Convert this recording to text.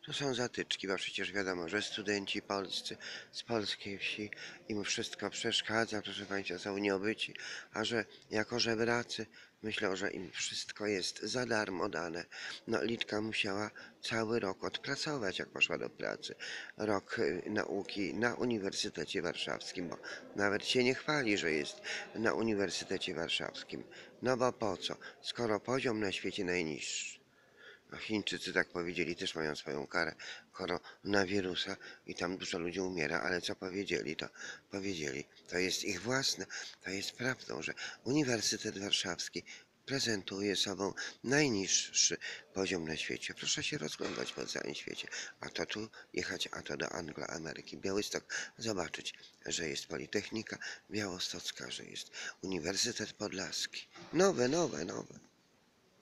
To są zatyczki, bo przecież wiadomo, że studenci polscy z polskiej wsi im wszystko przeszkadza, proszę Państwa, są nieobyci, a że jako żebracy myślą, że im wszystko jest za darmo dane. No Litka musiała cały rok odpracować, jak poszła do pracy. Rok nauki na Uniwersytecie Warszawskim, bo nawet się nie chwali, że jest na Uniwersytecie Warszawskim. No bo po co, skoro poziom na świecie najniższy. A Chińczycy tak powiedzieli, też mają swoją karę koronawirusa i tam dużo ludzi umiera, ale co powiedzieli, to powiedzieli, to jest ich własne, to jest prawdą, że Uniwersytet Warszawski prezentuje sobą najniższy poziom na świecie. Proszę się rozglądać po całym świecie, a to tu jechać, a to do Angloameryki. Białystok, zobaczyć, że jest Politechnika Białostocka, że jest Uniwersytet Podlaski. Nowe, nowe, nowe.